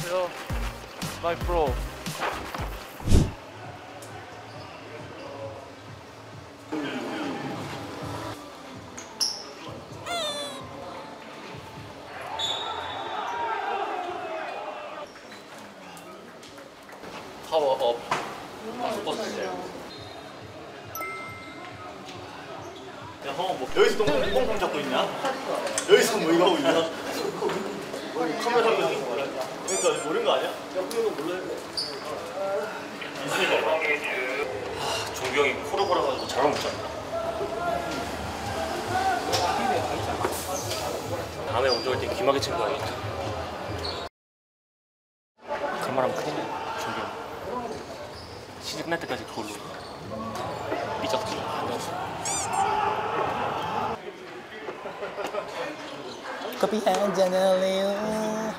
안녕하세요. 마이 프로. 파워업. 야, 형, 뭐 여기서 똥 잡고 있냐? 여기서 뭐 이거 하고 있냐? 카메라 하고 있는 거 말이야. 그러니까 모르는 거 아니야? 야, 그런 거 몰라야 돼. 인수이가 봐. 종규 형이 코로 걸어가지고 잘못 잡나? 다음에 먼저 올 때 귀마개 챙겨 와야겠다. 카메라 크네, 종규 형. 시즌 끝날 때까지 그걸로 삐졌지. 커피 한잔 할래요?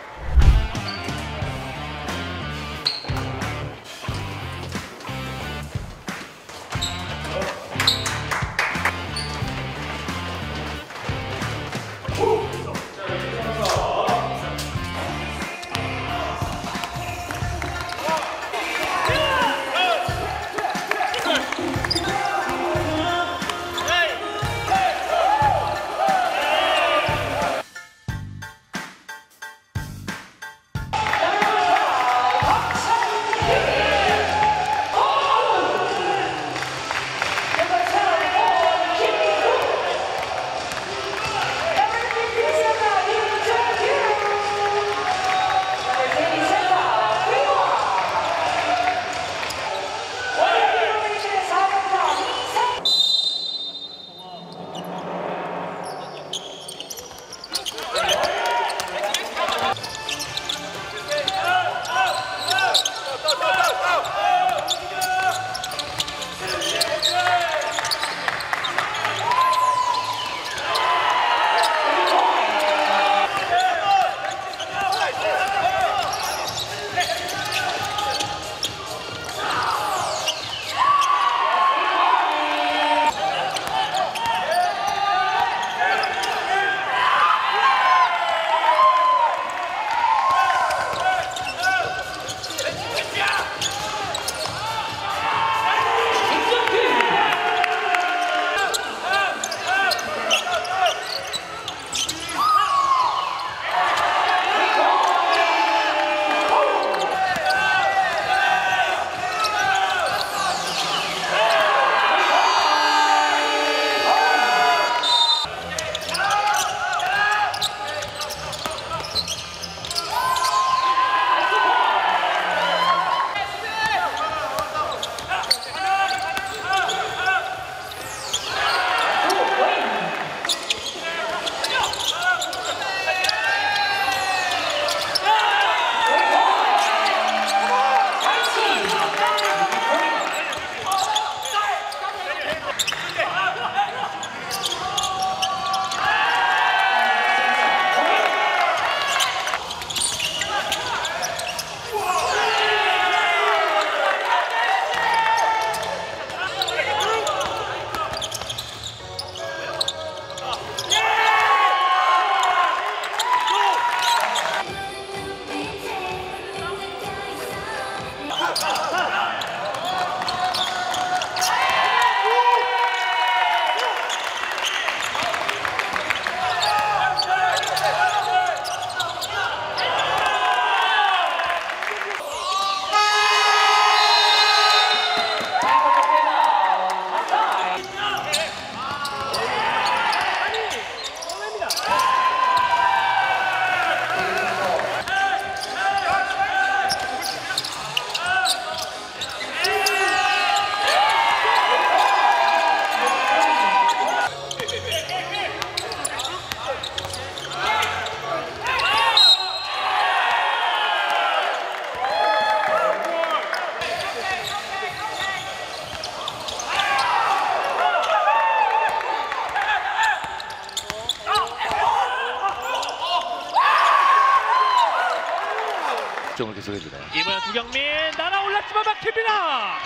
점을 계속해주네요. 이번엔 두경민 날아올랐지만 막힙니다.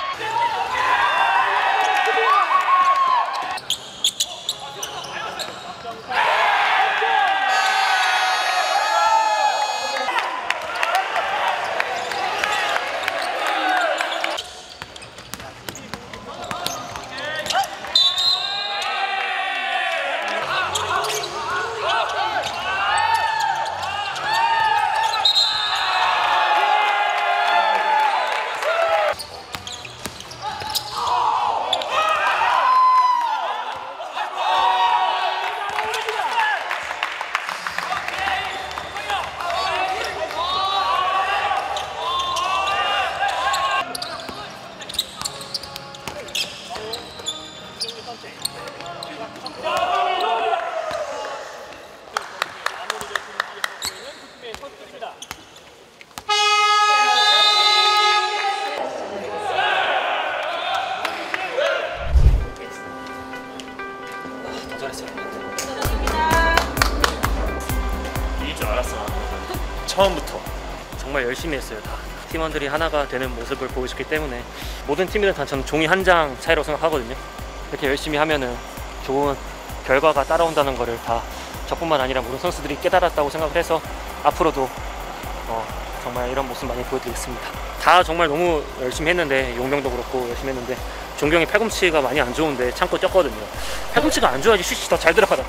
정말 열심히 했어요. 다 팀원들이 하나가 되는 모습을 보여줬기 때문에 모든 팀들은 다 저는 종이 한 장 차이라고 생각하거든요. 이렇게 열심히 하면은 좋은 결과가 따라온다는 거를 다 저뿐만 아니라 모든 선수들이 깨달았다고 생각을 해서 앞으로도 정말 이런 모습 많이 보여드리겠습니다. 다 정말 너무 열심히 했는데 용병도 그렇고 열심히 했는데 종경이 팔꿈치가 많이 안 좋은데 참고 뛰었거든요. 팔꿈치가 안 좋아야지 슛이 더 잘 들어가다.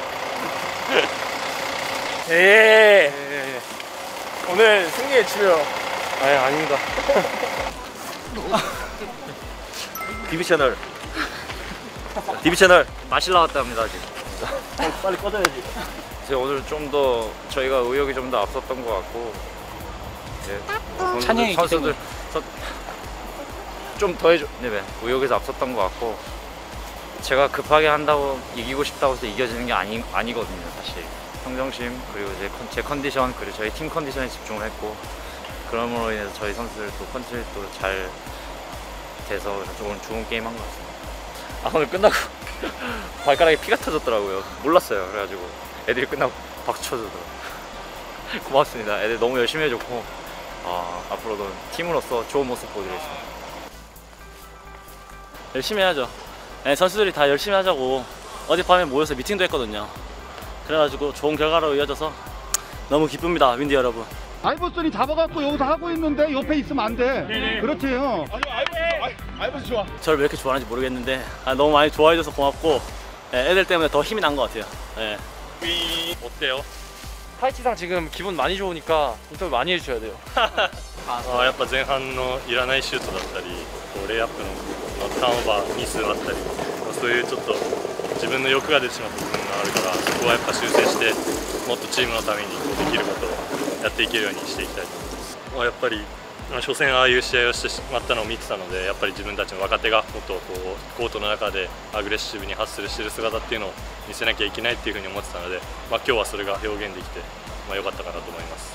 오늘 승리의 주요. 아닙니다. DB 채널 마실 나왔답니다 지금. 빨리 꺼져야지. 이제 오늘 좀 더 저희가 의욕이 좀 더 앞섰던 것 같고, 찬영이 선수들 좀 더 해줘. 네, 의욕에서 앞섰던 것 같고, 제가 급하게 한다고 이기고 싶다고 해서 이겨지는 게 아니거든요. 사실 평정심 그리고 이제 제 컨디션 그리고 저희 팀 컨디션에 집중을 했고, 그러므로 인해서 저희 선수들도 컨트롤도 잘 돼서 오늘 좋은 게임 한 것 같습니다. 오늘 끝나고 발가락에 피가 터졌더라고요. 몰랐어요. 그래가지고 애들이 끝나고 박수 쳐주더라고요. 고맙습니다. 애들 너무 열심히 해줬고, 앞으로도 팀으로서 좋은 모습 보여드리겠습니다. 열심히 해야죠. 네, 선수들이 다 열심히 하자고 어젯밤에 모여서 미팅도 했거든요. 그래가지고 좋은 결과로 이어져서 너무 기쁩니다, 윈디 여러분. 아이버슨이 잡아갖고 여기서 하고 있는데 옆에 있으면 안 돼. 그렇지요. 아이버스 좋아. 저를 왜 이렇게 좋아하는지 모르겠는데 너무 많이 좋아해줘서 고맙고, 애들 때문에 더 힘이 난 것 같아요. 네. 어때요? 타이치상 지금 기분 많이 좋으니까 인터뷰 많이 해주셔야 돼요. やっぱ前半のいらないシュートだったり、レイアップのターンオーバーミスだったり、そういうちょっと自分の欲が出てしまった部分があるから、そこはやっぱ修正してもっとチームのためにできることをやっていけるようにしていきたいと思います。やっぱり初戦ああいう試合をしてしまったのを見てたので、やっぱり自分たちの若手がもっとコートの中でアグレッシブにハッスルしている姿っていうのを見せなきゃいけないっていうふうに思ってたので、今日はそれが表現できて良かったかなと思います。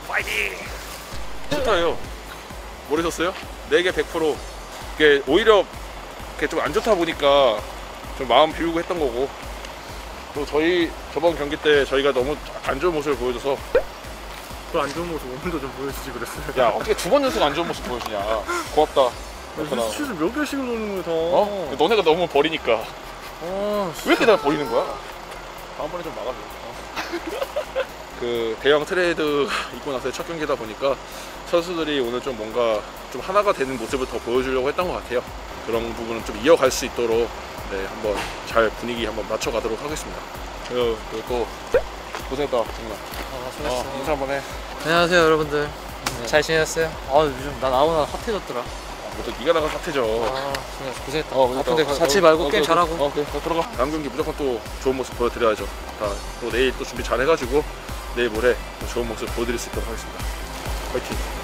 좋다요. 모르셨어요? 4개 100%. 이게 오히려 좀 안 좋다 보니까 좀 마음 비우고 했던 거고, 또 저희 저번 경기 때 저희가 너무 안 좋은 모습을 보여줘서 그 안 좋은 모습 오늘도 좀 보여주지 그랬어요. 야 어떻게 2번 연속 안 좋은 모습 보여주냐. 고맙다. 슛을 몇 개씩 넣는 거야 다. 너네가 너무 버리니까. 왜 이렇게 날 버리는 거야? 다음번에 좀 막아줘. 그 대형 트레이드 있고 나서의 첫 경기다 보니까 선수들이 오늘 좀 뭔가 좀 하나가 되는 모습을 더 보여주려고 했던 것 같아요. 그런 부분은 좀 이어갈 수 있도록 한번 잘 분위기 한번 맞춰가도록 하겠습니다. 그리고 또 고생했다 정말. 수고했어. 인사 한번 해. 안녕하세요 여러분들. 잘 지냈어요? 요즘 나 나오나 핫해졌더라. 또 네가 나가 사태죠. 고생했다. 아픈데 자치 말고 게임 잘하고. 그래 들어가. 다음 경기 무조건 또 좋은 모습 보여드려야죠. 또 내일 또 준비 잘 해가지고 내일 모레 또 좋은 모습 보여드릴 수 있도록 하겠습니다. 화이팅.